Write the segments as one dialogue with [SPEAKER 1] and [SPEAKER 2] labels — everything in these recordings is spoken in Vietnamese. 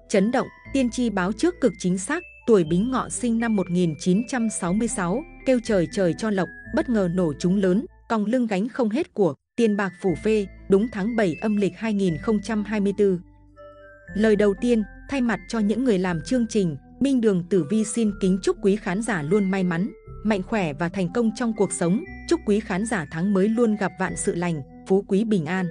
[SPEAKER 1] Chấn động, tiên tri báo trước cực chính xác, tuổi Bính Ngọ sinh năm 1966, kêu trời trời cho lộc, bất ngờ nổ trúng lớn, còng lưng gánh không hết của, tiền bạc phủ phê, đúng tháng 7 âm lịch 2024. Lời đầu tiên, thay mặt cho những người làm chương trình, Minh Đường Tử Vi xin kính chúc quý khán giả luôn may mắn, mạnh khỏe và thành công trong cuộc sống, chúc quý khán giả tháng mới luôn gặp vạn sự lành, phú quý bình an.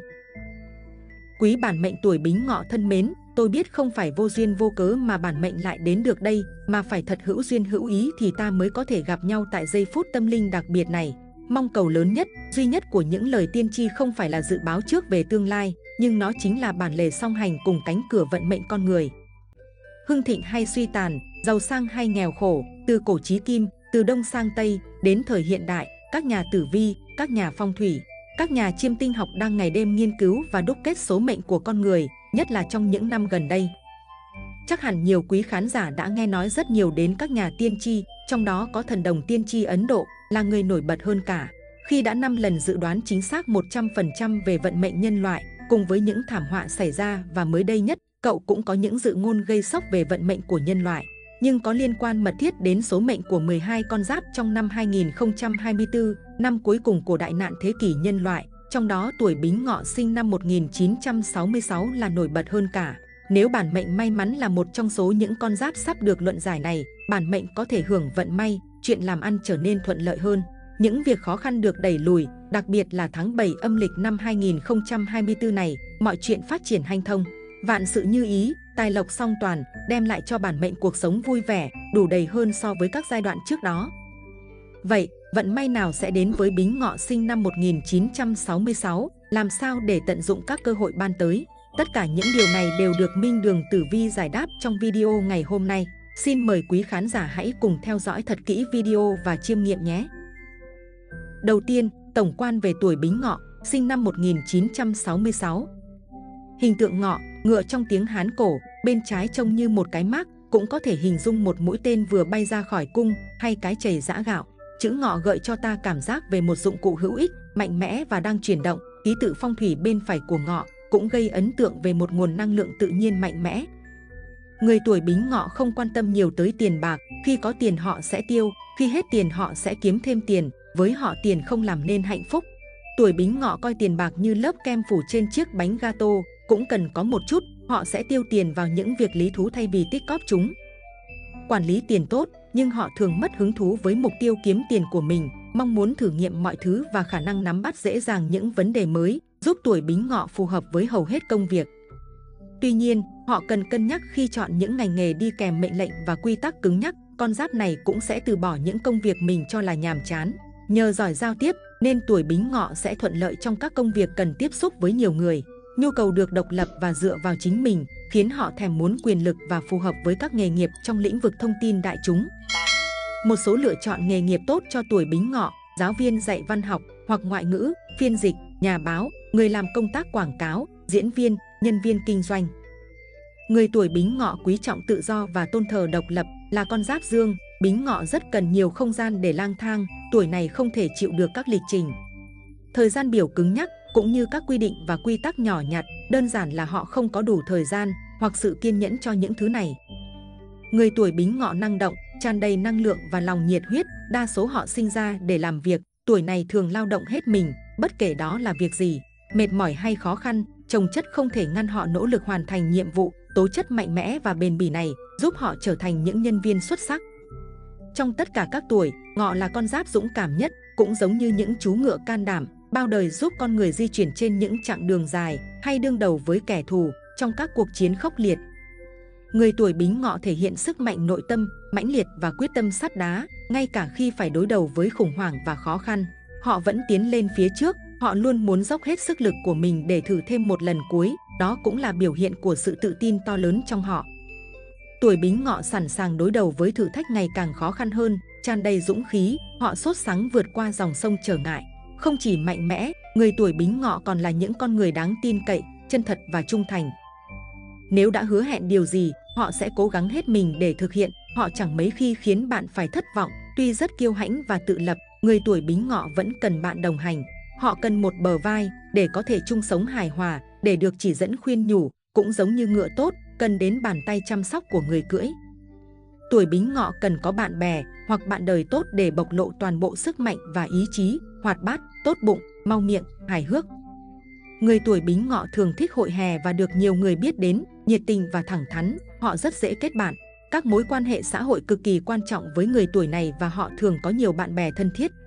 [SPEAKER 1] Quý bản mệnh tuổi Bính Ngọ thân mến, tôi biết không phải vô duyên vô cớ mà bản mệnh lại đến được đây, mà phải thật hữu duyên hữu ý thì ta mới có thể gặp nhau tại giây phút tâm linh đặc biệt này. Mong cầu lớn nhất, duy nhất của những lời tiên tri không phải là dự báo trước về tương lai, nhưng nó chính là bản lề song hành cùng cánh cửa vận mệnh con người. Hưng thịnh hay suy tàn, giàu sang hay nghèo khổ, từ cổ chí kim, từ đông sang tây, đến thời hiện đại, các nhà tử vi, các nhà phong thủy, các nhà chiêm tinh học đang ngày đêm nghiên cứu và đúc kết số mệnh của con người, nhất là trong những năm gần đây. Chắc hẳn nhiều quý khán giả đã nghe nói rất nhiều đến các nhà tiên tri, trong đó có thần đồng tiên tri Ấn Độ là người nổi bật hơn cả, khi đã 5 lần dự đoán chính xác 100% về vận mệnh nhân loại, cùng với những thảm họa xảy ra, và mới đây nhất, cậu cũng có những dự ngôn gây sốc về vận mệnh của nhân loại, nhưng có liên quan mật thiết đến số mệnh của 12 con giáp trong năm 2024, năm cuối cùng của đại nạn thế kỷ nhân loại, trong đó tuổi Bính Ngọ sinh năm 1966 là nổi bật hơn cả. Nếu bản mệnh may mắn là một trong số những con giáp sắp được luận giải này, bản mệnh có thể hưởng vận may, chuyện làm ăn trở nên thuận lợi hơn. Những việc khó khăn được đẩy lùi, đặc biệt là tháng 7 âm lịch năm 2024 này, mọi chuyện phát triển hanh thông. Vạn sự như ý, tài lộc song toàn, đem lại cho bản mệnh cuộc sống vui vẻ, đủ đầy hơn so với các giai đoạn trước đó. Vậy, vận may nào sẽ đến với Bính Ngọ sinh năm 1966? Làm sao để tận dụng các cơ hội ban tới? Tất cả những điều này đều được Minh Đường Tử Vi giải đáp trong video ngày hôm nay. Xin mời quý khán giả hãy cùng theo dõi thật kỹ video và chiêm nghiệm nhé. Đầu tiên, tổng quan về tuổi Bính Ngọ, sinh năm 1966. Hình tượng ngọ, ngựa trong tiếng Hán cổ, bên trái trông như một cái mác, cũng có thể hình dung một mũi tên vừa bay ra khỏi cung, hay cái chày giã gạo. Chữ ngọ gợi cho ta cảm giác về một dụng cụ hữu ích, mạnh mẽ và đang chuyển động. Ký tự phong thủy bên phải của ngọ cũng gây ấn tượng về một nguồn năng lượng tự nhiên mạnh mẽ. Người tuổi Bính Ngọ không quan tâm nhiều tới tiền bạc, khi có tiền họ sẽ tiêu, khi hết tiền họ sẽ kiếm thêm tiền, với họ tiền không làm nên hạnh phúc. Tuổi Bính Ngọ coi tiền bạc như lớp kem phủ trên chiếc bánh gato, cũng cần có một chút, họ sẽ tiêu tiền vào những việc lý thú thay vì tích cóp chúng. Quản lý tiền tốt, nhưng họ thường mất hứng thú với mục tiêu kiếm tiền của mình, mong muốn thử nghiệm mọi thứ và khả năng nắm bắt dễ dàng những vấn đề mới, giúp tuổi Bính Ngọ phù hợp với hầu hết công việc. Tuy nhiên, họ cần cân nhắc khi chọn những ngành nghề đi kèm mệnh lệnh và quy tắc cứng nhắc, con giáp này cũng sẽ từ bỏ những công việc mình cho là nhàm chán. Nhờ giỏi giao tiếp, nên tuổi Bính Ngọ sẽ thuận lợi trong các công việc cần tiếp xúc với nhiều người. Nhu cầu được độc lập và dựa vào chính mình khiến họ thèm muốn quyền lực và phù hợp với các nghề nghiệp trong lĩnh vực thông tin đại chúng. Một số lựa chọn nghề nghiệp tốt cho tuổi Bính Ngọ: giáo viên dạy văn học hoặc ngoại ngữ, phiên dịch, nhà báo, người làm công tác quảng cáo, diễn viên, nhân viên kinh doanh. Người tuổi Bính Ngọ quý trọng tự do và tôn thờ độc lập, là con giáp dương, Bính Ngọ rất cần nhiều không gian để lang thang, tuổi này không thể chịu được các lịch trình, thời gian biểu cứng nhắc, cũng như các quy định và quy tắc nhỏ nhặt, đơn giản là họ không có đủ thời gian hoặc sự kiên nhẫn cho những thứ này. Người tuổi Bính Ngọ năng động, tràn đầy năng lượng và lòng nhiệt huyết, đa số họ sinh ra để làm việc, tuổi này thường lao động hết mình, bất kể đó là việc gì, mệt mỏi hay khó khăn, chồng chất không thể ngăn họ nỗ lực hoàn thành nhiệm vụ. Tố chất mạnh mẽ và bền bỉ này giúp họ trở thành những nhân viên xuất sắc. Trong tất cả các tuổi, Ngọ là con giáp dũng cảm nhất, cũng giống như những chú ngựa can đảm, bao đời giúp con người di chuyển trên những chặng đường dài hay đương đầu với kẻ thù trong các cuộc chiến khốc liệt. Người tuổi Bính Ngọ thể hiện sức mạnh nội tâm, mãnh liệt và quyết tâm sắt đá, ngay cả khi phải đối đầu với khủng hoảng và khó khăn, họ vẫn tiến lên phía trước, họ luôn muốn dốc hết sức lực của mình để thử thêm một lần cuối, đó cũng là biểu hiện của sự tự tin to lớn trong họ. Tuổi Bính Ngọ sẵn sàng đối đầu với thử thách ngày càng khó khăn hơn, tràn đầy dũng khí, họ sốt sắng vượt qua dòng sông trở ngại. Không chỉ mạnh mẽ, người tuổi Bính Ngọ còn là những con người đáng tin cậy, chân thật và trung thành. Nếu đã hứa hẹn điều gì, họ sẽ cố gắng hết mình để thực hiện, họ chẳng mấy khi khiến bạn phải thất vọng. Tuy rất kiêu hãnh và tự lập, người tuổi Bính Ngọ vẫn cần bạn đồng hành. Họ cần một bờ vai để có thể chung sống hài hòa, để được chỉ dẫn khuyên nhủ, cũng giống như ngựa tốt, cần đến bàn tay chăm sóc của người cưỡi. Tuổi Bính Ngọ cần có bạn bè hoặc bạn đời tốt để bộc lộ toàn bộ sức mạnh và ý chí, hoạt bát, tốt bụng, mau miệng, hài hước. Người tuổi Bính Ngọ thường thích hội hè và được nhiều người biết đến, nhiệt tình và thẳng thắn, họ rất dễ kết bạn. Các mối quan hệ xã hội cực kỳ quan trọng với người tuổi này và họ thường có nhiều bạn bè thân thiết.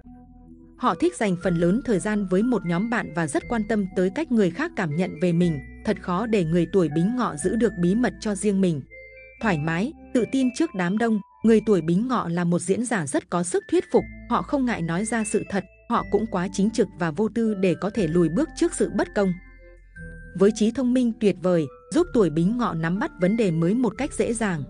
[SPEAKER 1] Họ thích dành phần lớn thời gian với một nhóm bạn và rất quan tâm tới cách người khác cảm nhận về mình. Thật khó để người tuổi Bính Ngọ giữ được bí mật cho riêng mình. Thoải mái, tự tin trước đám đông, người tuổi Bính Ngọ là một diễn giả rất có sức thuyết phục. Họ không ngại nói ra sự thật, họ cũng quá chính trực và vô tư để có thể lùi bước trước sự bất công. Với trí thông minh tuyệt vời, giúp tuổi Bính Ngọ nắm bắt vấn đề mới một cách dễ dàng.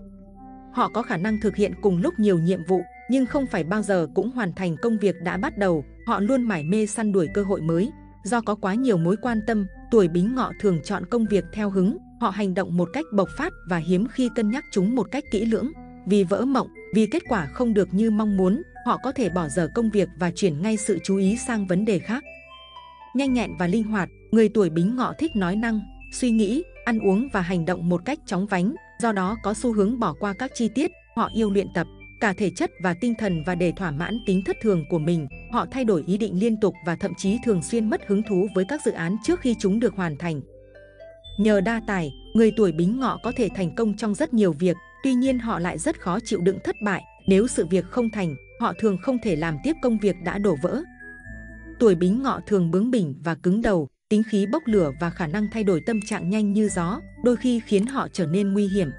[SPEAKER 1] Họ có khả năng thực hiện cùng lúc nhiều nhiệm vụ, nhưng không phải bao giờ cũng hoàn thành công việc đã bắt đầu. Họ luôn mải mê săn đuổi cơ hội mới. Do có quá nhiều mối quan tâm, tuổi Bính Ngọ thường chọn công việc theo hứng. Họ hành động một cách bộc phát và hiếm khi cân nhắc chúng một cách kỹ lưỡng. Vì vỡ mộng, vì kết quả không được như mong muốn, họ có thể bỏ dở công việc và chuyển ngay sự chú ý sang vấn đề khác. Nhanh nhẹn và linh hoạt, người tuổi Bính Ngọ thích nói năng, suy nghĩ, ăn uống và hành động một cách chóng vánh, do đó có xu hướng bỏ qua các chi tiết. Họ yêu luyện tập cả thể chất và tinh thần và để thỏa mãn tính thất thường của mình, họ thay đổi ý định liên tục và thậm chí thường xuyên mất hứng thú với các dự án trước khi chúng được hoàn thành. Nhờ đa tài, người tuổi Bính Ngọ có thể thành công trong rất nhiều việc, tuy nhiên họ lại rất khó chịu đựng thất bại. Nếu sự việc không thành, họ thường không thể làm tiếp công việc đã đổ vỡ. Tuổi Bính Ngọ thường bướng bỉnh và cứng đầu, tính khí bốc lửa và khả năng thay đổi tâm trạng nhanh như gió, đôi khi khiến họ trở nên nguy hiểm.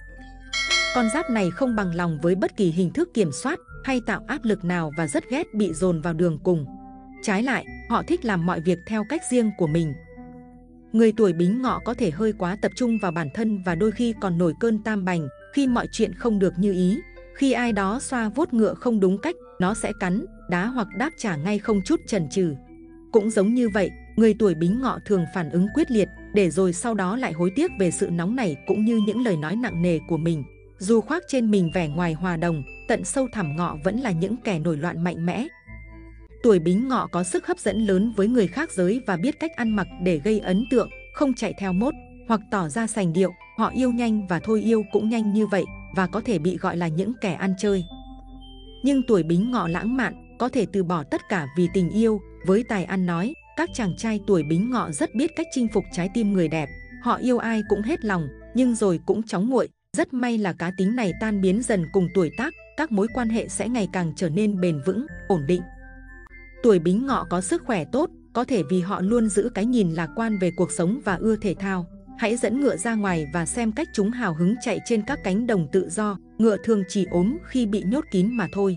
[SPEAKER 1] Con giáp này không bằng lòng với bất kỳ hình thức kiểm soát hay tạo áp lực nào và rất ghét bị dồn vào đường cùng. Trái lại, họ thích làm mọi việc theo cách riêng của mình. Người tuổi Bính Ngọ có thể hơi quá tập trung vào bản thân và đôi khi còn nổi cơn tam bành khi mọi chuyện không được như ý. Khi ai đó xoa vuốt ngựa không đúng cách, nó sẽ cắn, đá hoặc đáp trả ngay không chút chần chừ. Cũng giống như vậy, người tuổi Bính Ngọ thường phản ứng quyết liệt, để rồi sau đó lại hối tiếc về sự nóng nảy cũng như những lời nói nặng nề của mình. Dù khoác trên mình vẻ ngoài hòa đồng, tận sâu thẳm Ngọ vẫn là những kẻ nổi loạn mạnh mẽ. Tuổi Bính Ngọ có sức hấp dẫn lớn với người khác giới và biết cách ăn mặc để gây ấn tượng, không chạy theo mốt hoặc tỏ ra sành điệu. Họ yêu nhanh và thôi yêu cũng nhanh như vậy và có thể bị gọi là những kẻ ăn chơi. Nhưng tuổi Bính Ngọ lãng mạn, có thể từ bỏ tất cả vì tình yêu. Với tài ăn nói, các chàng trai tuổi Bính Ngọ rất biết cách chinh phục trái tim người đẹp. Họ yêu ai cũng hết lòng, nhưng rồi cũng chóng nguội. Rất may là cá tính này tan biến dần cùng tuổi tác, các mối quan hệ sẽ ngày càng trở nên bền vững, ổn định. Tuổi Bính Ngọ có sức khỏe tốt, có thể vì họ luôn giữ cái nhìn lạc quan về cuộc sống và ưa thể thao. Hãy dẫn ngựa ra ngoài và xem cách chúng hào hứng chạy trên các cánh đồng tự do. Ngựa thường chỉ ốm khi bị nhốt kín mà thôi.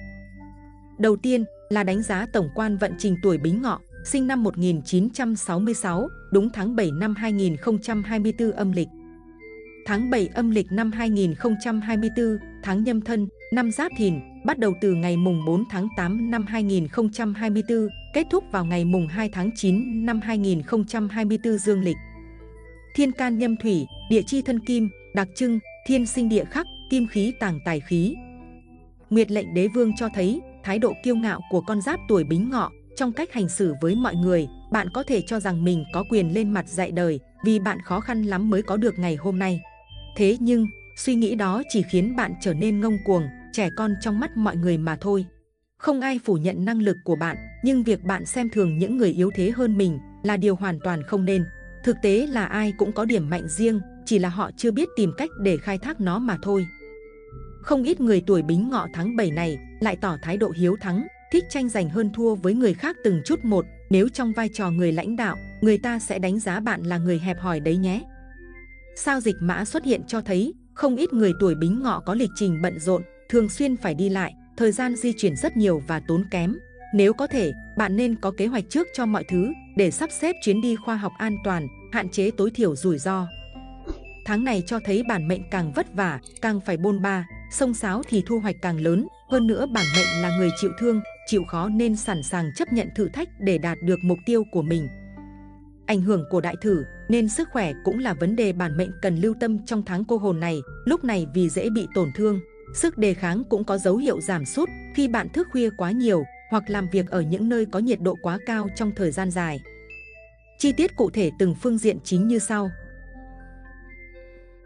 [SPEAKER 1] Đầu tiên là đánh giá tổng quan vận trình tuổi Bính Ngọ, sinh năm 1966, đúng tháng 7 năm 2024 âm lịch. Tháng 7 âm lịch năm 2024, tháng Nhâm Thân, năm Giáp Thìn, bắt đầu từ ngày mùng 4 tháng 8 năm 2024, kết thúc vào ngày mùng 2 tháng 9 năm 2024 dương lịch. Thiên can nhâm thủy, địa chi thân kim, đặc trưng, thiên sinh địa khắc, kim khí tàng tài khí. Nguyệt lệnh đế vương cho thấy thái độ kiêu ngạo của con giáp tuổi Bính Ngọ trong cách hành xử với mọi người. Bạn có thể cho rằng mình có quyền lên mặt dạy đời vì bạn khó khăn lắm mới có được ngày hôm nay. Thế nhưng, suy nghĩ đó chỉ khiến bạn trở nên ngông cuồng, trẻ con trong mắt mọi người mà thôi. Không ai phủ nhận năng lực của bạn, nhưng việc bạn xem thường những người yếu thế hơn mình là điều hoàn toàn không nên. Thực tế là ai cũng có điểm mạnh riêng, chỉ là họ chưa biết tìm cách để khai thác nó mà thôi. Không ít người tuổi Bính Ngọ tháng 7 này lại tỏ thái độ hiếu thắng, thích tranh giành hơn thua với người khác từng chút một. Nếu trong vai trò người lãnh đạo, người ta sẽ đánh giá bạn là người hẹp hòi đấy nhé. Sao Dịch Mã xuất hiện cho thấy không ít người tuổi Bính Ngọ có lịch trình bận rộn, thường xuyên phải đi lại, thời gian di chuyển rất nhiều và tốn kém. Nếu có thể, bạn nên có kế hoạch trước cho mọi thứ để sắp xếp chuyến đi khoa học an toàn, hạn chế tối thiểu rủi ro. Tháng này cho thấy bản mệnh càng vất vả, càng phải bôn ba, xông xáo thì thu hoạch càng lớn. Hơn nữa bản mệnh là người chịu thương, chịu khó nên sẵn sàng chấp nhận thử thách để đạt được mục tiêu của mình. Ảnh hưởng của đại thử nên sức khỏe cũng là vấn đề bản mệnh cần lưu tâm trong tháng cô hồn này. Lúc này vì dễ bị tổn thương, sức đề kháng cũng có dấu hiệu giảm sút khi bạn thức khuya quá nhiều hoặc làm việc ở những nơi có nhiệt độ quá cao trong thời gian dài. Chi tiết cụ thể từng phương diện chính như sau.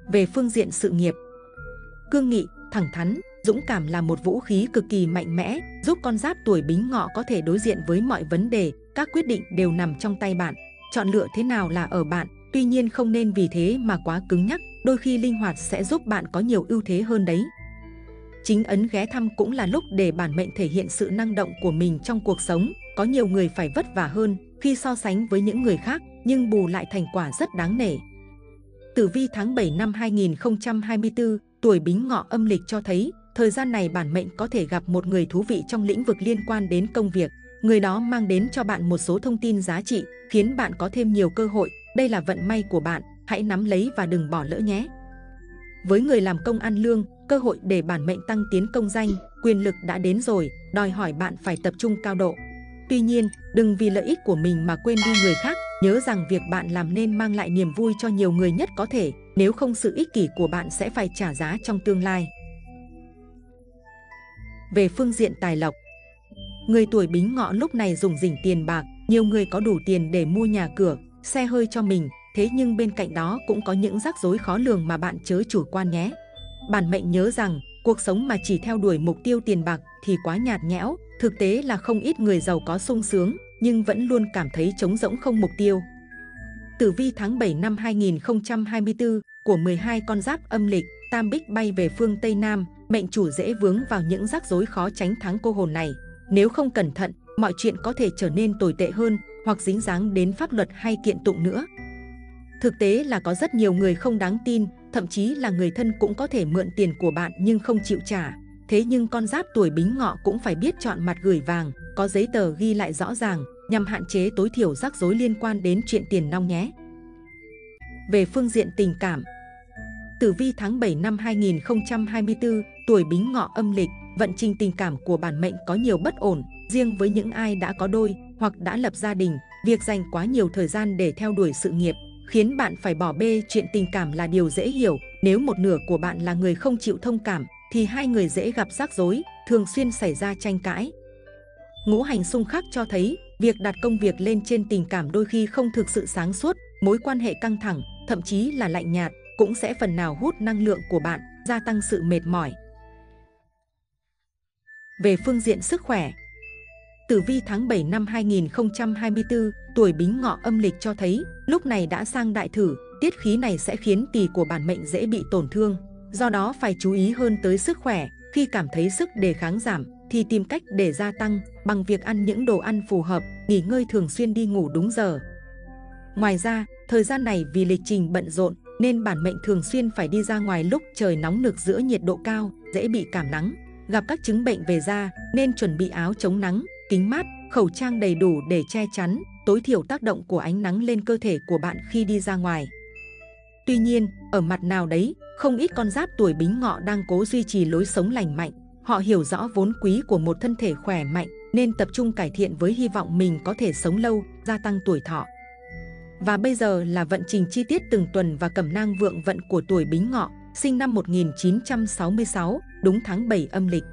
[SPEAKER 1] Về phương diện sự nghiệp, cương nghị, thẳng thắn, dũng cảm là một vũ khí cực kỳ mạnh mẽ, giúp con giáp tuổi Bính Ngọ có thể đối diện với mọi vấn đề, các quyết định đều nằm trong tay bạn. Chọn lựa thế nào là ở bạn, tuy nhiên không nên vì thế mà quá cứng nhắc, đôi khi linh hoạt sẽ giúp bạn có nhiều ưu thế hơn đấy. Chính ấn ghé thăm cũng là lúc để bản mệnh thể hiện sự năng động của mình trong cuộc sống. Có nhiều người phải vất vả hơn khi so sánh với những người khác, nhưng bù lại thành quả rất đáng nể. Tử vi tháng 7 năm 2024, tuổi Bính Ngọ âm lịch cho thấy, thời gian này bản mệnh có thể gặp một người thú vị trong lĩnh vực liên quan đến công việc. Người đó mang đến cho bạn một số thông tin giá trị, khiến bạn có thêm nhiều cơ hội. Đây là vận may của bạn, hãy nắm lấy và đừng bỏ lỡ nhé. Với người làm công ăn lương, cơ hội để bản mệnh tăng tiến công danh, quyền lực đã đến rồi, đòi hỏi bạn phải tập trung cao độ. Tuy nhiên, đừng vì lợi ích của mình mà quên đi người khác, nhớ rằng việc bạn làm nên mang lại niềm vui cho nhiều người nhất có thể, nếu không sự ích kỷ của bạn sẽ phải trả giá trong tương lai. Về phương diện tài lộc, người tuổi Bính Ngọ lúc này rủng rỉnh tiền bạc, nhiều người có đủ tiền để mua nhà cửa, xe hơi cho mình, thế nhưng bên cạnh đó cũng có những rắc rối khó lường mà bạn chớ chủ quan nhé. Bản mệnh nhớ rằng, cuộc sống mà chỉ theo đuổi mục tiêu tiền bạc thì quá nhạt nhẽo, thực tế là không ít người giàu có sung sướng, nhưng vẫn luôn cảm thấy trống rỗng không mục tiêu. Tử vi tháng 7 năm 2024 của 12 con giáp âm lịch, Tam Bích bay về phương Tây Nam, mệnh chủ dễ vướng vào những rắc rối khó tránh tháng cô hồn này. Nếu không cẩn thận, mọi chuyện có thể trở nên tồi tệ hơn, hoặc dính dáng đến pháp luật hay kiện tụng nữa. Thực tế là có rất nhiều người không đáng tin, thậm chí là người thân cũng có thể mượn tiền của bạn nhưng không chịu trả. Thế nhưng con giáp tuổi Bính Ngọ cũng phải biết chọn mặt gửi vàng, có giấy tờ ghi lại rõ ràng, nhằm hạn chế tối thiểu rắc rối liên quan đến chuyện tiền nong nhé. Về phương diện tình cảm, tử vi tháng 7 năm 2024, tuổi Bính Ngọ âm lịch, vận trình tình cảm của bản mệnh có nhiều bất ổn. Riêng với những ai đã có đôi hoặc đã lập gia đình, việc dành quá nhiều thời gian để theo đuổi sự nghiệp khiến bạn phải bỏ bê chuyện tình cảm là điều dễ hiểu. Nếu một nửa của bạn là người không chịu thông cảm, thì hai người dễ gặp rắc rối, thường xuyên xảy ra tranh cãi. Ngũ hành xung khắc cho thấy, việc đặt công việc lên trên tình cảm đôi khi không thực sự sáng suốt, mối quan hệ căng thẳng, thậm chí là lạnh nhạt, cũng sẽ phần nào hút năng lượng của bạn, gia tăng sự mệt mỏi. Về phương diện sức khỏe, tử vi tháng 7 năm 2024, tuổi Bính Ngọ âm lịch cho thấy, lúc này đã sang đại thử, tiết khí này sẽ khiến tỳ của bản mệnh dễ bị tổn thương. Do đó phải chú ý hơn tới sức khỏe, khi cảm thấy sức đề kháng giảm, thì tìm cách để gia tăng bằng việc ăn những đồ ăn phù hợp, nghỉ ngơi thường xuyên, đi ngủ đúng giờ. Ngoài ra, thời gian này vì lịch trình bận rộn, nên bản mệnh thường xuyên phải đi ra ngoài lúc trời nóng nực giữa nhiệt độ cao, dễ bị cảm nắng. Gặp các chứng bệnh về da, nên chuẩn bị áo chống nắng, kính mát, khẩu trang đầy đủ để che chắn, tối thiểu tác động của ánh nắng lên cơ thể của bạn khi đi ra ngoài. Tuy nhiên, ở mặt nào đấy, không ít con giáp tuổi Bính Ngọ đang cố duy trì lối sống lành mạnh. Họ hiểu rõ vốn quý của một thân thể khỏe mạnh, nên tập trung cải thiện với hy vọng mình có thể sống lâu, gia tăng tuổi thọ. Và bây giờ là vận trình chi tiết từng tuần và cẩm nang vượng vận của tuổi Bính Ngọ, sinh năm 1966, đúng tháng 7 âm lịch.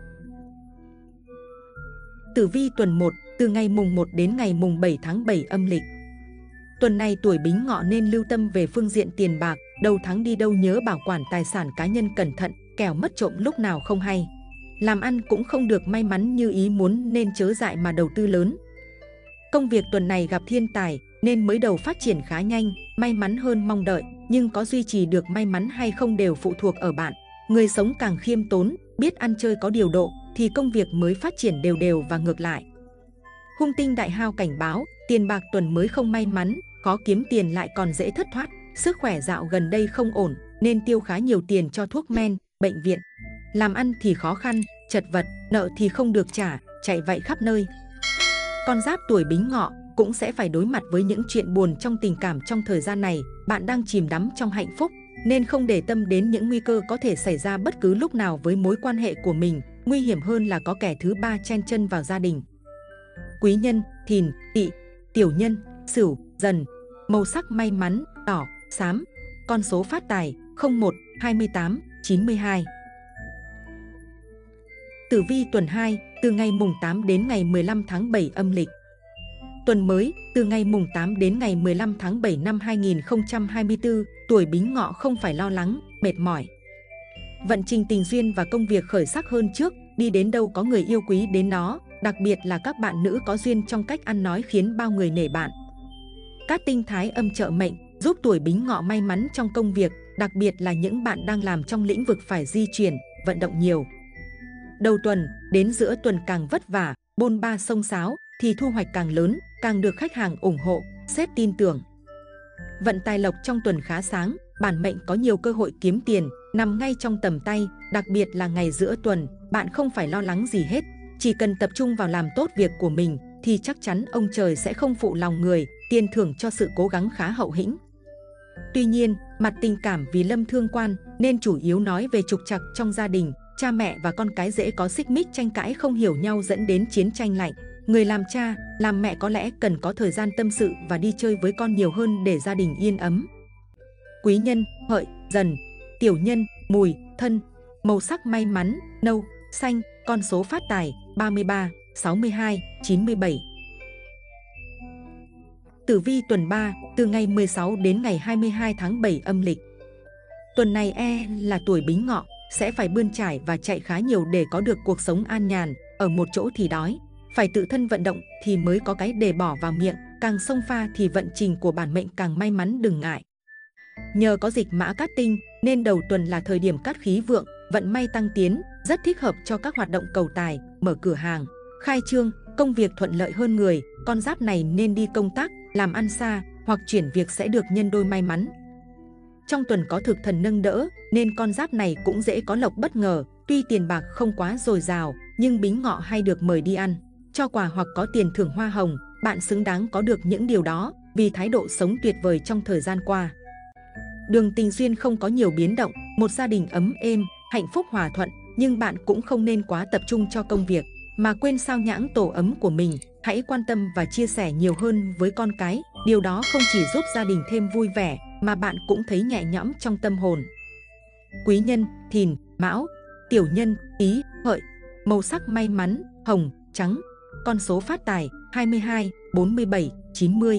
[SPEAKER 1] Tử vi tuần 1, từ ngày mùng 1 đến ngày mùng 7 tháng 7 âm lịch. Tuần này tuổi Bính Ngọ nên lưu tâm về phương diện tiền bạc, đầu tháng đi đâu nhớ bảo quản tài sản cá nhân cẩn thận, kẻo mất trộm lúc nào không hay. Làm ăn cũng không được may mắn như ý muốn nên chớ dại mà đầu tư lớn. Công việc tuần này gặp thiên tài nên mới đầu phát triển khá nhanh, may mắn hơn mong đợi, nhưng có duy trì được may mắn hay không đều phụ thuộc ở bạn. Người sống càng khiêm tốn, biết ăn chơi có điều độ, thì công việc mới phát triển đều đều và ngược lại. Hung tinh đại hao cảnh báo, tiền bạc tuần mới không may mắn, khó kiếm tiền lại còn dễ thất thoát. Sức khỏe dạo gần đây không ổn, nên tiêu khá nhiều tiền cho thuốc men, bệnh viện. Làm ăn thì khó khăn, chật vật, nợ thì không được trả, chạy vạy khắp nơi. Con giáp tuổi Bính Ngọ cũng sẽ phải đối mặt với những chuyện buồn trong tình cảm trong thời gian này. Bạn đang chìm đắm trong hạnh phúc, nên không để tâm đến những nguy cơ có thể xảy ra bất cứ lúc nào với mối quan hệ của mình. Nguy hiểm hơn là có kẻ thứ ba chen chân vào gia đình. Quý nhân, Thìn, Tỵ, tiểu nhân, Sửu, Dần. Màu sắc may mắn, đỏ, xám. Con số phát tài, 01, 28, 92. Tử vi tuần 2, từ ngày mùng 8 đến ngày 15 tháng 7 âm lịch. Tuần mới, từ ngày mùng 8 đến ngày 15 tháng 7 năm 2024, tuổi Bính Ngọ không phải lo lắng, mệt mỏi. Vận trình tình duyên và công việc khởi sắc hơn trước, đi đến đâu có người yêu quý đến đó, đặc biệt là các bạn nữ có duyên trong cách ăn nói khiến bao người nể bạn. Các tinh thái âm trợ mệnh giúp tuổi Bính Ngọ may mắn trong công việc, đặc biệt là những bạn đang làm trong lĩnh vực phải di chuyển, vận động nhiều. Đầu tuần, đến giữa tuần càng vất vả, bôn ba xông xáo, thì thu hoạch càng lớn, càng được khách hàng ủng hộ, sếp tin tưởng. Vận tài lộc trong tuần khá sáng, bản mệnh có nhiều cơ hội kiếm tiền, nằm ngay trong tầm tay, đặc biệt là ngày giữa tuần, bạn không phải lo lắng gì hết. Chỉ cần tập trung vào làm tốt việc của mình, thì chắc chắn ông trời sẽ không phụ lòng người, tiền thưởng cho sự cố gắng khá hậu hĩnh. Tuy nhiên, mặt tình cảm vì lâm thương quan, nên chủ yếu nói về trục trặc trong gia đình, cha mẹ và con cái dễ có xích mích tranh cãi không hiểu nhau dẫn đến chiến tranh lạnh. Người làm cha, làm mẹ có lẽ cần có thời gian tâm sự và đi chơi với con nhiều hơn để gia đình yên ấm. Quý nhân, Hợi, Dần, tiểu nhân, Mùi, Thân. Màu sắc may mắn, nâu, xanh, con số phát tài, 33, 62, 97. Tử vi tuần 3, từ ngày 16 đến ngày 22 tháng 7 âm lịch. Tuần này là tuổi Bính Ngọ, sẽ phải bươn trải và chạy khá nhiều để có được cuộc sống an nhàn, ở một chỗ thì đói. Phải tự thân vận động thì mới có cái để bỏ vào miệng, càng xông pha thì vận trình của bản mệnh càng may mắn đừng ngại. Nhờ có dịch mã cát tinh, nên đầu tuần là thời điểm cát khí vượng, vận may tăng tiến, rất thích hợp cho các hoạt động cầu tài, mở cửa hàng, khai trương, công việc thuận lợi hơn người. Con giáp này nên đi công tác, làm ăn xa, hoặc chuyển việc sẽ được nhân đôi may mắn. Trong tuần có thực thần nâng đỡ, nên con giáp này cũng dễ có lộc bất ngờ. Tuy tiền bạc không quá dồi dào, nhưng Bính Ngọ hay được mời đi ăn, cho quà hoặc có tiền thưởng hoa hồng. Bạn xứng đáng có được những điều đó, vì thái độ sống tuyệt vời trong thời gian qua. Đường tình duyên không có nhiều biến động, một gia đình ấm êm, hạnh phúc hòa thuận, nhưng bạn cũng không nên quá tập trung cho công việc, mà quên sao nhãng tổ ấm của mình. Hãy quan tâm và chia sẻ nhiều hơn với con cái, điều đó không chỉ giúp gia đình thêm vui vẻ, mà bạn cũng thấy nhẹ nhõm trong tâm hồn. Quý nhân, Thìn, Mão, tiểu nhân, Tý, Hợi. Màu sắc may mắn, hồng, trắng, con số phát tài, 22, 47, 90.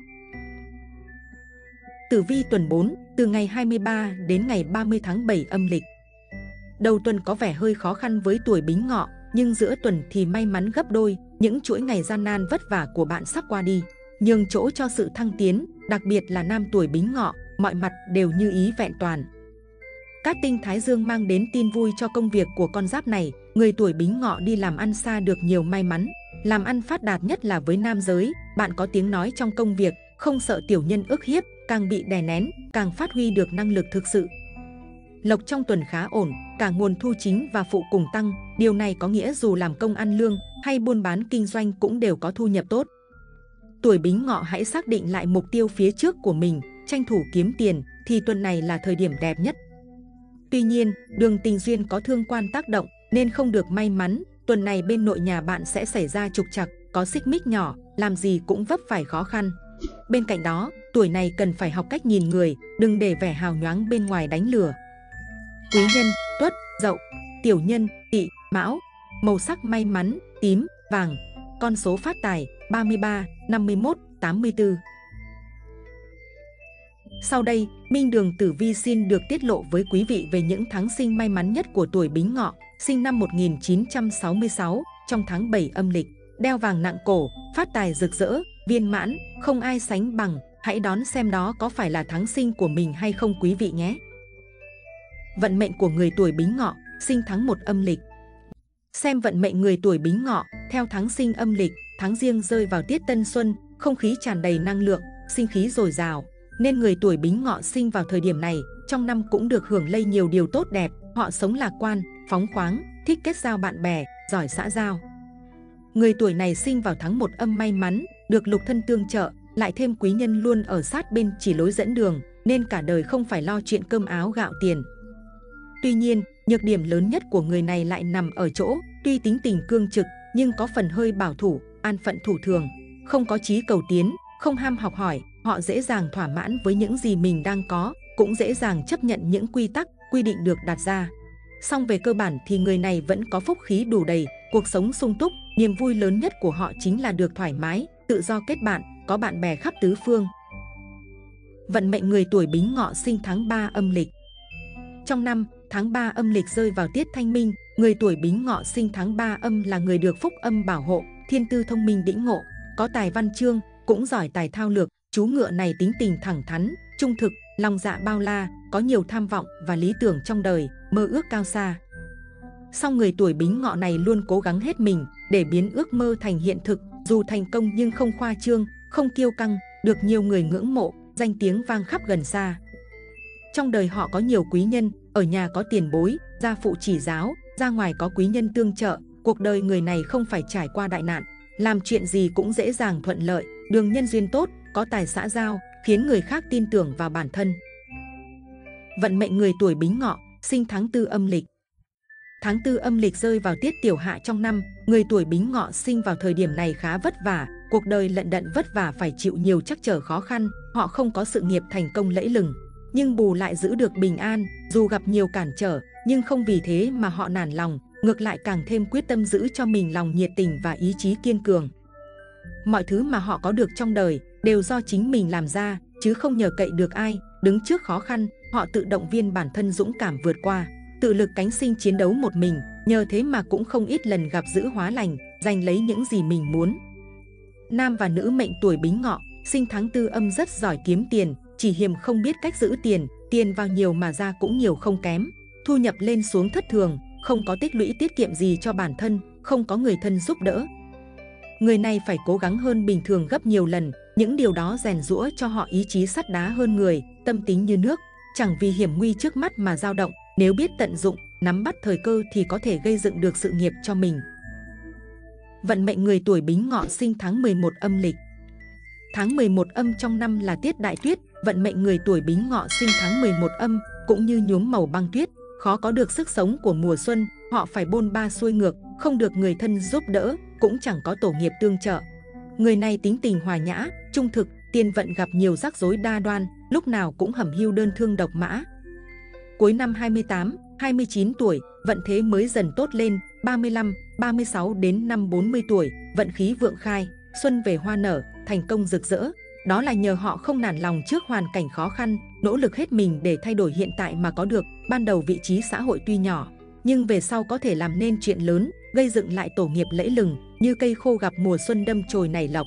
[SPEAKER 1] Tử vi tuần 4, từ ngày 23 đến ngày 30 tháng 7 âm lịch. Đầu tuần có vẻ hơi khó khăn với tuổi Bính Ngọ, nhưng giữa tuần thì may mắn gấp đôi. Những chuỗi ngày gian nan vất vả của bạn sắp qua đi, nhường chỗ cho sự thăng tiến, đặc biệt là nam tuổi Bính Ngọ, mọi mặt đều như ý vẹn toàn. Cát tinh Thái Dương mang đến tin vui cho công việc của con giáp này. Người tuổi Bính Ngọ đi làm ăn xa được nhiều may mắn, làm ăn phát đạt nhất là với nam giới. Bạn có tiếng nói trong công việc, không sợ tiểu nhân ức hiếp, càng bị đè nén, càng phát huy được năng lực thực sự. Lộc trong tuần khá ổn, cả nguồn thu chính và phụ cùng tăng. Điều này có nghĩa dù làm công ăn lương hay buôn bán kinh doanh cũng đều có thu nhập tốt. Tuổi Bính Ngọ hãy xác định lại mục tiêu phía trước của mình, tranh thủ kiếm tiền, thì tuần này là thời điểm đẹp nhất. Tuy nhiên, đường tình duyên có thương quan tác động nên không được may mắn. Tuần này bên nội nhà bạn sẽ xảy ra trục trặc, có xích mích nhỏ, làm gì cũng vấp phải khó khăn. Bên cạnh đó, tuổi này cần phải học cách nhìn người, đừng để vẻ hào nhoáng bên ngoài đánh lừa. Quý nhân, Tuất, Dậu, tiểu nhân, Tỵ, Mão. Màu sắc may mắn, tím, vàng. Con số phát tài, 33, 51, 84. Sau đây, Minh Đường Tử Vi xin được tiết lộ với quý vị về những tháng sinh may mắn nhất của tuổi Bính Ngọ, sinh năm 1966, trong tháng 7 âm lịch. Đeo vàng nặng cổ, phát tài rực rỡ, viên mãn, không ai sánh bằng. Hãy đón xem đó có phải là tháng sinh của mình hay không quý vị nhé. Vận mệnh của người tuổi Bính Ngọ, sinh tháng 1 âm lịch. Xem vận mệnh người tuổi Bính Ngọ theo tháng sinh âm lịch. Tháng Giêng rơi vào tiết Tân Xuân, không khí tràn đầy năng lượng, sinh khí dồi dào, nên người tuổi Bính Ngọ sinh vào thời điểm này trong năm cũng được hưởng lây nhiều điều tốt đẹp. Họ sống lạc quan, phóng khoáng, thích kết giao bạn bè, giỏi xã giao. Người tuổi này sinh vào tháng 1 âm may mắn, được lục thân tương trợ, lại thêm quý nhân luôn ở sát bên chỉ lối dẫn đường, nên cả đời không phải lo chuyện cơm áo gạo tiền. Tuy nhiên, nhược điểm lớn nhất của người này lại nằm ở chỗ, tuy tính tình cương trực, nhưng có phần hơi bảo thủ, an phận thủ thường, không có chí cầu tiến, không ham học hỏi. Họ dễ dàng thỏa mãn với những gì mình đang có, cũng dễ dàng chấp nhận những quy tắc, quy định được đặt ra. Song về cơ bản thì người này vẫn có phúc khí đủ đầy, cuộc sống sung túc. Niềm vui lớn nhất của họ chính là được thoải mái, tự do kết bạn, có bạn bè khắp tứ phương. Vận mệnh người tuổi Bính Ngọ sinh tháng 3 âm lịch. Trong năm, tháng 3 âm lịch rơi vào tiết Thanh Minh, người tuổi Bính Ngọ sinh tháng 3 âm là người được phúc âm bảo hộ, thiên tư thông minh đĩnh ngộ, có tài văn chương, cũng giỏi tài thao lược. Chú ngựa này tính tình thẳng thắn, trung thực, lòng dạ bao la, có nhiều tham vọng và lý tưởng trong đời, mơ ước cao xa. Song người tuổi Bính Ngọ này luôn cố gắng hết mình để biến ước mơ thành hiện thực, dù thành công nhưng không khoa trương, không kiêu căng, được nhiều người ngưỡng mộ, danh tiếng vang khắp gần xa. Trong đời họ có nhiều quý nhân, ở nhà có tiền bối, gia phụ chỉ giáo, ra ngoài có quý nhân tương trợ. Cuộc đời người này không phải trải qua đại nạn, làm chuyện gì cũng dễ dàng thuận lợi, đường nhân duyên tốt, có tài xã giao, khiến người khác tin tưởng vào bản thân. Vận mệnh người tuổi Bính Ngọ, sinh tháng 4 âm lịch. Tháng 4 âm lịch rơi vào tiết tiểu hạ trong năm, người tuổi Bính Ngọ sinh vào thời điểm này khá vất vả, cuộc đời lận đận vất vả, phải chịu nhiều trắc trở khó khăn, họ không có sự nghiệp thành công lẫy lừng, nhưng bù lại giữ được bình an, dù gặp nhiều cản trở, nhưng không vì thế mà họ nản lòng, ngược lại càng thêm quyết tâm giữ cho mình lòng nhiệt tình và ý chí kiên cường. Mọi thứ mà họ có được trong đời đều do chính mình làm ra, chứ không nhờ cậy được ai. Đứng trước khó khăn, họ tự động viên bản thân dũng cảm vượt qua, tự lực cánh sinh chiến đấu một mình, nhờ thế mà cũng không ít lần gặp dữ hóa lành, giành lấy những gì mình muốn. Nam và nữ mệnh tuổi Bính Ngọ, sinh tháng 4 âm rất giỏi kiếm tiền, chỉ hiềm không biết cách giữ tiền, tiền vào nhiều mà ra cũng nhiều không kém. Thu nhập lên xuống thất thường, không có tích lũy tiết kiệm gì cho bản thân, không có người thân giúp đỡ. Người này phải cố gắng hơn bình thường gấp nhiều lần, những điều đó rèn giũa cho họ ý chí sắt đá hơn người, tâm tính như nước, chẳng vì hiểm nguy trước mắt mà dao động, nếu biết tận dụng, nắm bắt thời cơ thì có thể gây dựng được sự nghiệp cho mình. Vận mệnh người tuổi Bính Ngọ sinh tháng 11 âm lịch. Tháng 11 âm trong năm là tiết đại tuyết, vận mệnh người tuổi Bính Ngọ sinh tháng 11 âm cũng như nhuốm màu băng tuyết, khó có được sức sống của mùa xuân, họ phải bôn ba xuôi ngược, không được người thân giúp đỡ, cũng chẳng có tổ nghiệp tương trợ. Người này tính tình hòa nhã, trung thực, tiền vận gặp nhiều rắc rối đa đoan, lúc nào cũng hẩm hiu đơn thương độc mã. Cuối năm 28, 29 tuổi, vận thế mới dần tốt lên, 35, 36 đến năm 40 tuổi, vận khí vượng khai, xuân về hoa nở, thành công rực rỡ. Đó là nhờ họ không nản lòng trước hoàn cảnh khó khăn, nỗ lực hết mình để thay đổi hiện tại mà có được. Ban đầu vị trí xã hội tuy nhỏ, nhưng về sau có thể làm nên chuyện lớn, gây dựng lại tổ nghiệp lẫy lừng, như cây khô gặp mùa xuân đâm chồi nảy lộc.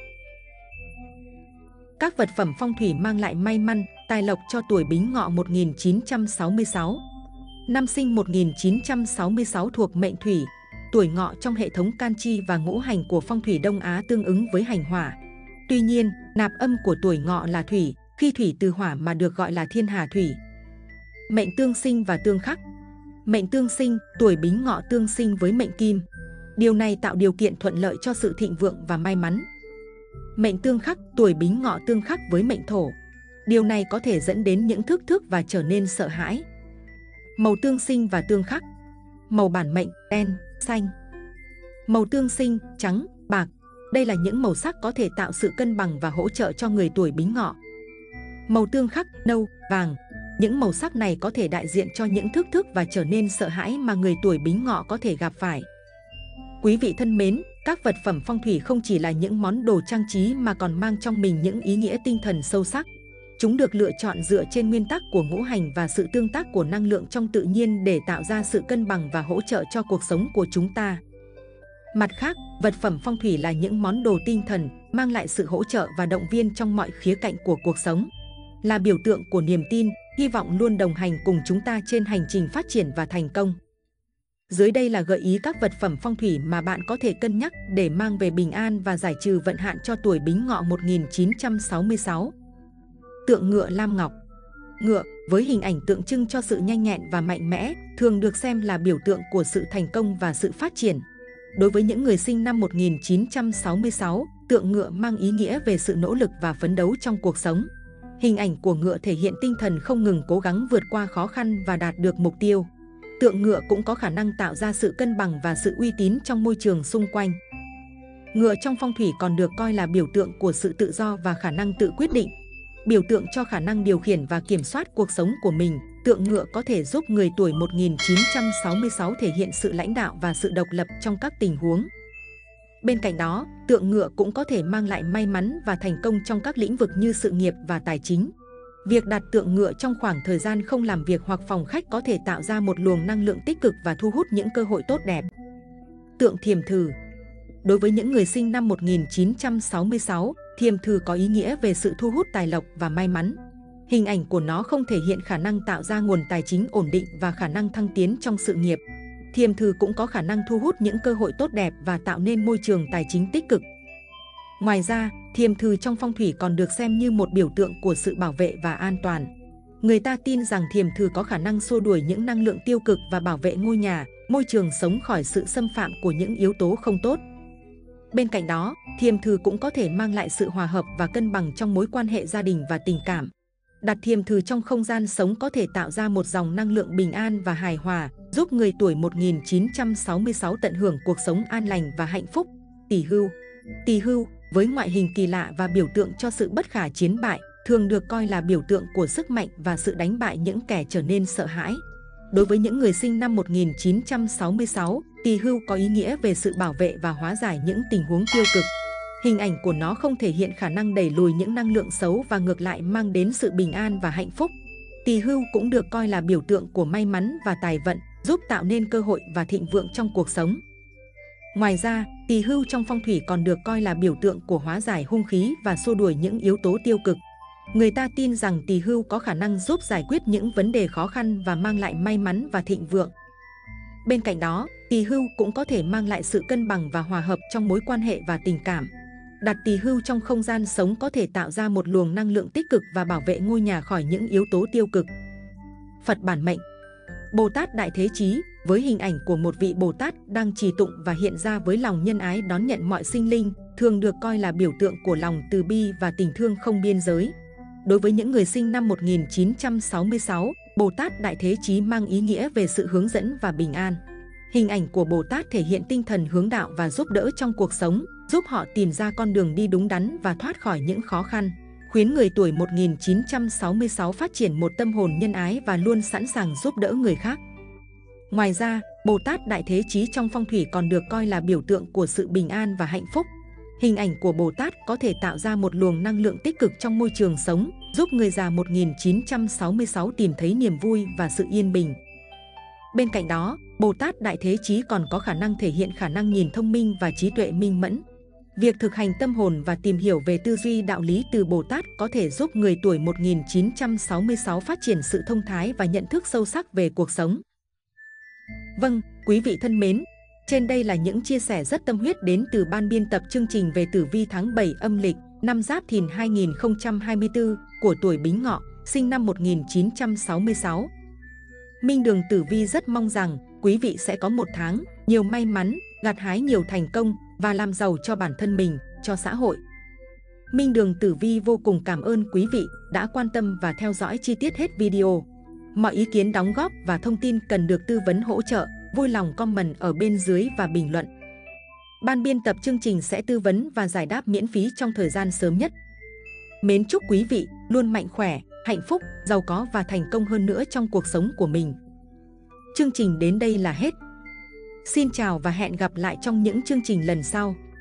[SPEAKER 1] Các vật phẩm phong thủy mang lại may mắn, tài lộc cho tuổi Bính Ngọ 1966. Năm sinh 1966 thuộc mệnh Thủy. Tuổi Ngọ trong hệ thống can chi và ngũ hành của phong thủy Đông Á tương ứng với hành hỏa. Tuy nhiên, nạp âm của tuổi Ngọ là Thủy, khi Thủy từ hỏa mà được gọi là thiên hà thủy. Mệnh tương sinh và tương khắc. Mệnh tương sinh, tuổi Bính Ngọ tương sinh với mệnh Kim. Điều này tạo điều kiện thuận lợi cho sự thịnh vượng và may mắn. Mệnh tương khắc, tuổi Bính Ngọ tương khắc với mệnh Thổ. Điều này có thể dẫn đến những thước thức và trở nên sợ hãi. Màu tương sinh và tương khắc. Màu bản mệnh, đen, xanh. Màu tương sinh, trắng, bạc. Đây là những màu sắc có thể tạo sự cân bằng và hỗ trợ cho người tuổi Bính Ngọ. Màu tương khắc, nâu, vàng. Những màu sắc này có thể đại diện cho những thước thức và trở nên sợ hãi mà người tuổi Bính Ngọ có thể gặp phải. Quý vị thân mến, các vật phẩm phong thủy không chỉ là những món đồ trang trí mà còn mang trong mình những ý nghĩa tinh thần sâu sắc. Chúng được lựa chọn dựa trên nguyên tắc của ngũ hành và sự tương tác của năng lượng trong tự nhiên để tạo ra sự cân bằng và hỗ trợ cho cuộc sống của chúng ta. Mặt khác, vật phẩm phong thủy là những món đồ tinh thần, mang lại sự hỗ trợ và động viên trong mọi khía cạnh của cuộc sống. Là biểu tượng của niềm tin, hy vọng luôn đồng hành cùng chúng ta trên hành trình phát triển và thành công. Dưới đây là gợi ý các vật phẩm phong thủy mà bạn có thể cân nhắc để mang về bình an và giải trừ vận hạn cho tuổi Bính Ngọ 1966. Tượng ngựa lam ngọc. Ngựa, với hình ảnh tượng trưng cho sự nhanh nhẹn và mạnh mẽ, thường được xem là biểu tượng của sự thành công và sự phát triển. Đối với những người sinh năm 1966, tượng ngựa mang ý nghĩa về sự nỗ lực và phấn đấu trong cuộc sống. Hình ảnh của ngựa thể hiện tinh thần không ngừng cố gắng vượt qua khó khăn và đạt được mục tiêu. Tượng ngựa cũng có khả năng tạo ra sự cân bằng và sự uy tín trong môi trường xung quanh. Ngựa trong phong thủy còn được coi là biểu tượng của sự tự do và khả năng tự quyết định. Biểu tượng cho khả năng điều khiển và kiểm soát cuộc sống của mình, tượng ngựa có thể giúp người tuổi 1966 thể hiện sự lãnh đạo và sự độc lập trong các tình huống. Bên cạnh đó, tượng ngựa cũng có thể mang lại may mắn và thành công trong các lĩnh vực như sự nghiệp và tài chính. Việc đặt tượng ngựa trong khoảng thời gian không làm việc hoặc phòng khách có thể tạo ra một luồng năng lượng tích cực và thu hút những cơ hội tốt đẹp. Tượng thiềm thử. Đối với những người sinh năm 1966, thiềm thử có ý nghĩa về sự thu hút tài lộc và may mắn. Hình ảnh của nó không thể hiện khả năng tạo ra nguồn tài chính ổn định và khả năng thăng tiến trong sự nghiệp. Thiềm thử cũng có khả năng thu hút những cơ hội tốt đẹp và tạo nên môi trường tài chính tích cực. Ngoài ra, thiềm thử trong phong thủy còn được xem như một biểu tượng của sự bảo vệ và an toàn. Người ta tin rằng thiềm thử có khả năng xua đuổi những năng lượng tiêu cực và bảo vệ ngôi nhà, môi trường sống khỏi sự xâm phạm của những yếu tố không tốt. Bên cạnh đó, thiềm thử cũng có thể mang lại sự hòa hợp và cân bằng trong mối quan hệ gia đình và tình cảm. Đặt thiềm thử trong không gian sống có thể tạo ra một dòng năng lượng bình an và hài hòa, giúp người tuổi 1966 tận hưởng cuộc sống an lành và hạnh phúc. Tỳ hưu. Tỳ hưu, với ngoại hình kỳ lạ và biểu tượng cho sự bất khả chiến bại, thường được coi là biểu tượng của sức mạnh và sự đánh bại những kẻ trở nên sợ hãi. Đối với những người sinh năm 1966, tỳ hưu có ý nghĩa về sự bảo vệ và hóa giải những tình huống tiêu cực. Hình ảnh của nó không thể hiện khả năng đẩy lùi những năng lượng xấu và ngược lại mang đến sự bình an và hạnh phúc. Tỳ hưu cũng được coi là biểu tượng của may mắn và tài vận, giúp tạo nên cơ hội và thịnh vượng trong cuộc sống. Ngoài ra, tỳ hưu trong phong thủy còn được coi là biểu tượng của hóa giải hung khí và xua đuổi những yếu tố tiêu cực. Người ta tin rằng tỳ hưu có khả năng giúp giải quyết những vấn đề khó khăn và mang lại may mắn và thịnh vượng. Bên cạnh đó, tỳ hưu cũng có thể mang lại sự cân bằng và hòa hợp trong mối quan hệ và tình cảm. Đặt tỳ hưu trong không gian sống có thể tạo ra một luồng năng lượng tích cực và bảo vệ ngôi nhà khỏi những yếu tố tiêu cực. Phật bản mệnh. Bồ Tát Đại Thế Chí, với hình ảnh của một vị Bồ Tát đang trì tụng và hiện ra với lòng nhân ái đón nhận mọi sinh linh, thường được coi là biểu tượng của lòng từ bi và tình thương không biên giới. Đối với những người sinh năm 1966, Bồ Tát Đại Thế Chí mang ý nghĩa về sự hướng dẫn và bình an. Hình ảnh của Bồ Tát thể hiện tinh thần hướng đạo và giúp đỡ trong cuộc sống, giúp họ tìm ra con đường đi đúng đắn và thoát khỏi những khó khăn, khuyến người tuổi 1966 phát triển một tâm hồn nhân ái và luôn sẵn sàng giúp đỡ người khác. Ngoài ra, Bồ Tát Đại Thế Chí trong phong thủy còn được coi là biểu tượng của sự bình an và hạnh phúc. Hình ảnh của Bồ Tát có thể tạo ra một luồng năng lượng tích cực trong môi trường sống, giúp người già 1966 tìm thấy niềm vui và sự yên bình. Bên cạnh đó, Bồ Tát Đại Thế Chí còn có khả năng thể hiện khả năng nhìn thông minh và trí tuệ minh mẫn. Việc thực hành tâm hồn và tìm hiểu về tư duy đạo lý từ Bồ Tát có thể giúp người tuổi 1966 phát triển sự thông thái và nhận thức sâu sắc về cuộc sống. Vâng, quý vị thân mến, trên đây là những chia sẻ rất tâm huyết đến từ ban biên tập chương trình về tử vi tháng 7 âm lịch năm Giáp Thìn 2024 của tuổi Bính Ngọ, sinh năm 1966. Minh Đường Tử Vi rất mong rằng quý vị sẽ có một tháng nhiều may mắn, gặt hái nhiều thành công và làm giàu cho bản thân mình, cho xã hội. Minh Đường Tử Vi vô cùng cảm ơn quý vị đã quan tâm và theo dõi chi tiết hết video. Mọi ý kiến đóng góp và thông tin cần được tư vấn hỗ trợ, vui lòng comment ở bên dưới và bình luận. Ban biên tập chương trình sẽ tư vấn và giải đáp miễn phí trong thời gian sớm nhất. Mến chúc quý vị luôn mạnh khỏe, hạnh phúc, giàu có và thành công hơn nữa trong cuộc sống của mình. Chương trình đến đây là hết. Xin chào và hẹn gặp lại trong những chương trình lần sau.